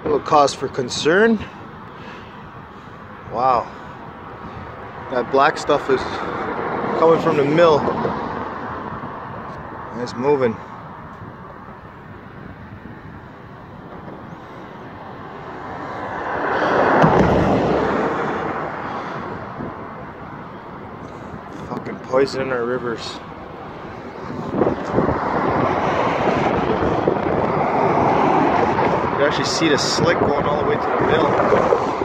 little cause for concern. Wow. That black stuff is coming from the mill. And it's moving. Fucking poisoning our rivers. You can actually see the slick going all the way to the mill.